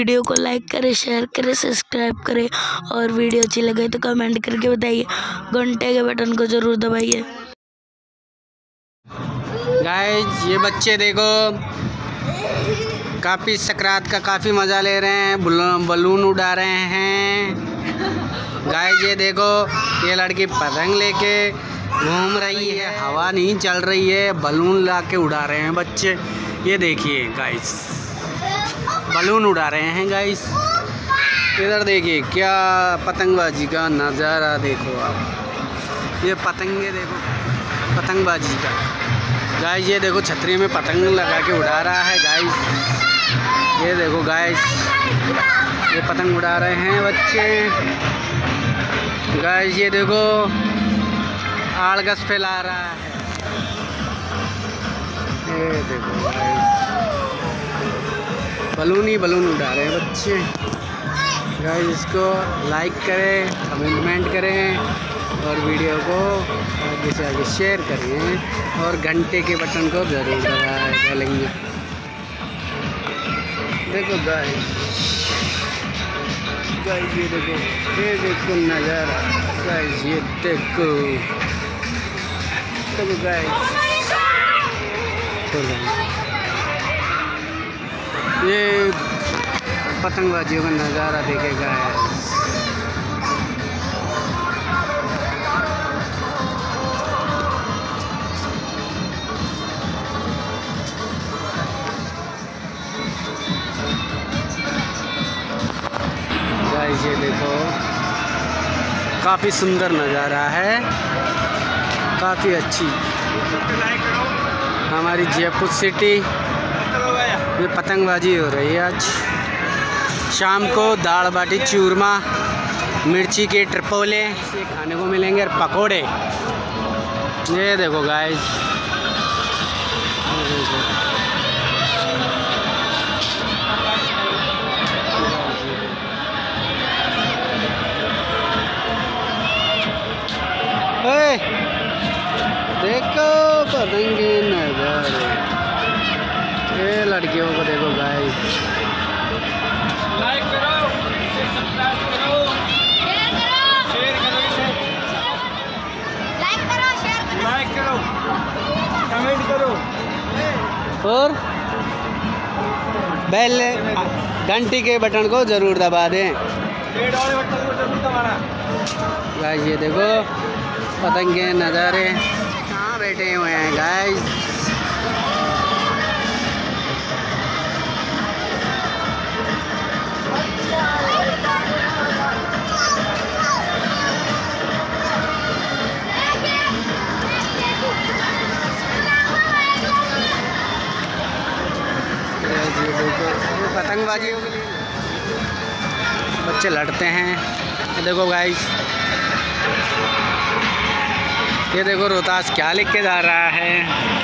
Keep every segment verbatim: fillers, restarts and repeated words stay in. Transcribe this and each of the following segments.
Video को like करें, share करें, सब्सक्राइब करें और वीडियो अच्छी लगे तो कमेंट करके बताइए। घंटे के बटन को ज़रूर दबाइए। गाइस ये बच्चे देखो काफ़ी सकरात का काफ़ी मज़ा ले रहे हैं, बलून उड़ा रहे हैं। गाइस ये देखो ये लड़की पतंग लेके घूम रही है, हवा नहीं चल रही है, बलून ला के उड़ा रहे हैं बच्चे। ये देखिए गाइस बलून उड़ा रहे हैं गाइस। इधर देखिए क्या पतंगबाजी का नज़ारा देखो आप, ये पतंगे देखो पतंगबाजी का। गाइस ये देखो छतरी में पतंग लगा के उड़ा रहा है गाइस। ये देखो गाइस ये पतंग उड़ा रहे हैं बच्चे। गाइस ये देखो आड़गस फैला रहा है। ये देखो गाइस बलून ही बलून उड़ा रहे हैं बच्चे। गाइस इसको लाइक करें, कमेंट करें और वीडियो को आगे से आगे शेयर करें और घंटे के बटन को ज़रूर दबाएं डालेंगे। देखो गाइस गाइस ये देखो ये देखो नज़ारा गाइस, ये देखो देखो गाइस ये पतंगबाजियों का नज़ारा देखेगा गाइस। गाइस ये देखो काफ़ी सुंदर नज़ारा है, काफ़ी अच्छी हमारी जयपुर सिटी में पतंगबाजी हो रही है। आज शाम को दाल बाटी चूरमा मिर्ची के ट्रिपोले से खाने को मिलेंगे और पकोड़े। ये देखो गाइस ए, देखो पतंगे नज़ारे। ये लड़कियों को देखो गाइस, लाइक करो, सब्सक्राइब करो, शेयर करो, शेयर करो, लाइक करो, शेयर करो, लाइक करो, कमेंट करो और बेल घंटी के बटन को ज़रूर दबा दें। रेड वाले बटन को ज़रूर दबाना। गाइस ये देखो पतंगे नज़ारे कहाँ बैठे हुए हैं गाइस। पतंगबाजियों के लिए बच्चे लड़ते हैं। देखो गाइस ये देखो रोहतास क्या लिख के जा रहा है।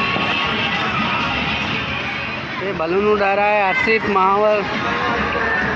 ये बलून उड़ा रहा है अर्षित महावर।